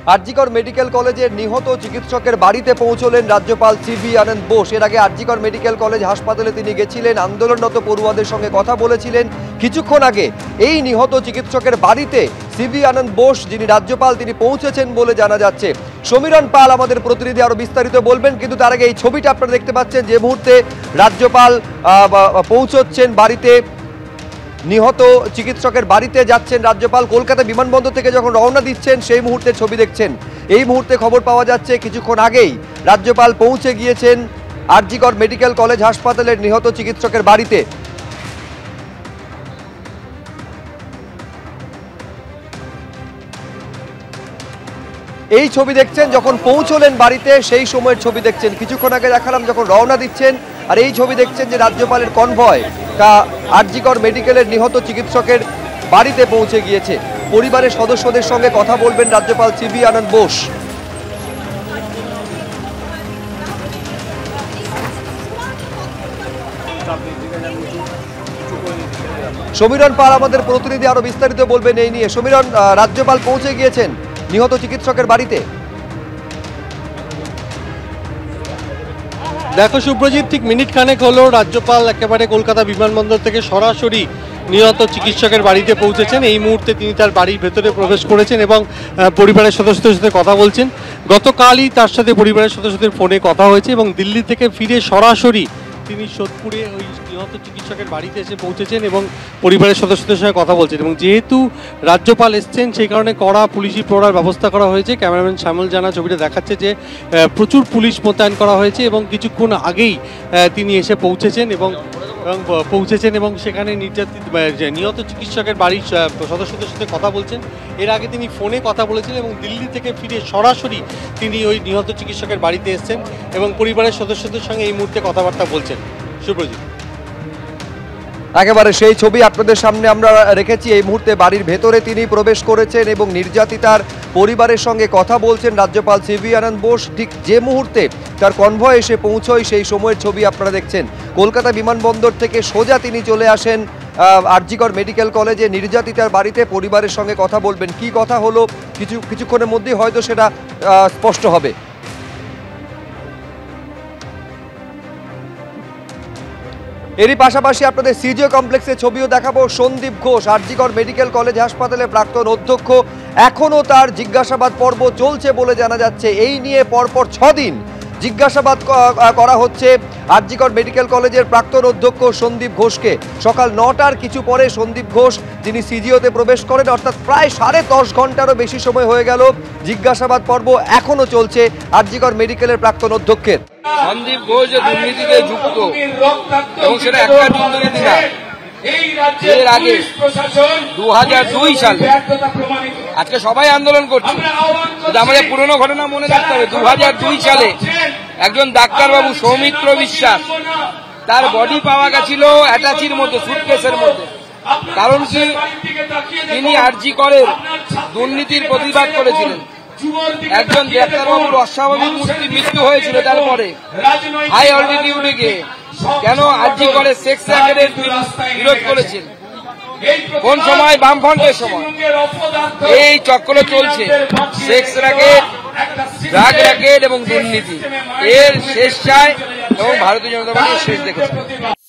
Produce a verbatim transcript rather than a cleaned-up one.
RG Kar medical কলেজের নিহত চিকিৎসকের বাড়িতে পৌঁছলেন রাজ্যপাল সিভি আনন্দ বোস। এর আগে আরজিকর মেডিকেল কলেজ হাসপাতালে তিনি গেছিলেন, আন্দোলনরত পড়ুয়াদের সঙ্গে কথা বলেছিলেন। কিছুক্ষণ আগে এই নিহত চিকিৎসকের বাড়িতে সিভি আনন্দ বোস, যিনি রাজ্যপাল, তিনি পৌঁছেছেন বলে জানা যাচ্ছে। সমীরণ পাল আমাদের প্রতিনিধি আরো বিস্তারিত বলবেন, কিন্তু তার আগে এই ছবিটা আপনারা দেখতে পাচ্ছেন, যে মুহূর্তে রাজ্যপাল পৌঁছচ্ছেন বাড়িতে, নিহত চিকিৎসকের বাড়িতে যাচ্ছেন রাজ্যপাল, কলকাতা বিমানবন্দর থেকে যখন রওনা দিচ্ছেন সেই মুহূর্তের ছবি দেখছেন। এই মুহূর্তে খবর পাওয়া যাচ্ছে কিছুক্ষণ আগেই রাজ্যপাল পৌঁছে গিয়েছেন আরজিকর মেডিকেল কলেজ হাসপাতালের নিহত চিকিৎসকের বাড়িতে। এই ছবি দেখছেন যখন পৌঁছলেন বাড়িতে, সেই সময়ের ছবি দেখছেন। কিছুক্ষণ আগে দেখালাম যখন রওনা দিচ্ছেন, আর এই ছবি দেখছেন যে রাজ্যপালের কনভয় তা আরজিকর মেডিকেলের নিহত চিকিৎসকের বাড়িতে পৌঁছে গিয়েছে। পরিবারের সদস্যদের সঙ্গে কথা বলবেন রাজ্যপাল সিভি আনন্দ বোস। সমীরণ পাল আমাদের প্রতিনিধি আরো বিস্তারিত বলবেন এই নিয়ে। সমীরণ, রাজ্যপাল পৌঁছে গিয়েছেন নিহত চিকিৎসকের বাড়িতে। দেখো শুভ্রজিৎ, ঠিক মিনিট খানেক হলো রাজ্যপাল একেবারে কলকাতা বিমানবন্দর থেকে সরাসরি নিহত চিকিৎসকের বাড়িতে পৌঁছেছেন। এই মুহূর্তে তিনি তার বাড়ির ভেতরে প্রবেশ করেছেন এবং পরিবারের সদস্যদের সাথে কথা বলছেন। গতকালই তার সাথে পরিবারের সদস্যদের ফোনে কথা হয়েছে এবং দিল্লি থেকে ফিরে সরাসরি তিনি সোদপুরে ওই নিহত চিকিৎসকের বাড়িতে এসে পৌঁছেছেন এবং পরিবারের সদস্যদের সঙ্গে কথা বলছেন। এবং যেহেতু রাজ্যপাল এসছেন সেই কারণে কড়া পুলিশি প্রহরার ব্যবস্থা করা হয়েছে। ক্যামেরাম্যান শ্যামল জানা ছবিটা দেখাচ্ছে যে প্রচুর পুলিশ মোতায়েন করা হয়েছে এবং কিছুক্ষণ আগেই তিনি এসে পৌঁছেছেন এবং এবং পৌঁছেছেন এবং সেখানে নির্যাতিত নিহত চিকিৎসকের বাড়ির সদস্যদের সাথে কথা বলছেন। এর আগে তিনি ফোনে কথা বলেছেন এবং দিল্লি থেকে ফিরে সরাসরি তিনি ওই নিহত চিকিৎসকের বাড়িতে এসছেন এবং পরিবারের সদস্যদের সঙ্গে এই মুহূর্তে কথাবার্তা বলছেন। সুব্রজিৎ, একেবারে সেই ছবি আপনাদের সামনে আমরা রেখেছি। এই মুহূর্তে বাড়ির ভেতরে তিনি প্রবেশ করেছেন এবং নির্যাতিতার পরিবারের সঙ্গে কথা বলছেন রাজ্যপাল সিভি আনন্দ বোস। ঠিক যে মুহূর্তে তার কনভয় এসে পৌঁছয় সেই সময়ের ছবি আপনারা দেখছেন। কলকাতা বিমানবন্দর থেকে সোজা তিনি চলে আসেন আরজিকর মেডিকেল কলেজে, নির্যাতিতার বাড়িতে পরিবারের সঙ্গে কথা বলবেন। কি কথা হলো কিছু কিছুক্ষণের মধ্যেই হয়তো সেটা স্পষ্ট হবে। এরই পাশাপাশি আপনাদের সিজিও কমপ্লেক্সের ছবিও দেখাবো। সন্দীপ ঘোষ, আরজিকর মেডিকেল কলেজ হাসপাতালের প্রাক্তন অধ্যক্ষ, এখনও তার জিজ্ঞাসাবাদ পর্ব চলছে বলে জানা যাচ্ছে। এই নিয়ে পরপর ছদিন জিজ্ঞাসাবাদ করা হচ্ছে আরজিকর মেডিকেল কলেজের প্রাক্তন অধ্যক্ষ সন্দীপ ঘোষকে। সকাল নটার কিছু পরে সন্দীপ ঘোষ তিনি সিজিওতে প্রবেশ করেন, অর্থাৎ প্রায় সাড়ে দশ ঘন্টারও বেশি সময় হয়ে গেল। জিজ্ঞাসাবাদ পর্ব এখনো চলছে আরজিকর মেডিকেলের প্রাক্তন অধ্যক্ষের। সন্দীপ ঘোষ যে দুর্নীতিতে যুক্ত এবং সেটা একটা দুর্নীতি না, এর আগে দু হাজার দুই সালে আজকে সবাই আন্দোলন করছে, আমাদের পুরনো ঘটনা মনে রাখতে হবে। দু হাজার দুই সালে একজন ডাক্তারবাবু সৌমিত্র বিশ্বাস, তার বডি পাওয়া গেছিল অ্যাটাচির মধ্যে, সুটকেসের মধ্যে। কারণ কি, তিনি আরজিকরের দুর্নীতির প্রতিবাদ করেছিলেন। একজন ডাক্তারবাবুর অস্বাভাবিক মৃত্যু হয়েছিল, তারপরে হাই অল্টিটিউডে গিয়ে কেন আরজিকরের সেক্স র্যাকেটের বিরোধ করেছেন? কোন সময়? বামফ্রন্টের সময়। এই চক্র চলছে, সেক্স র্যাকেট, ড্রাগ র্যাকেট এবং দুর্নীতি। এর শেষ চায় এবং ভারতীয় জনতা পার্টির শেষ দেখেছে।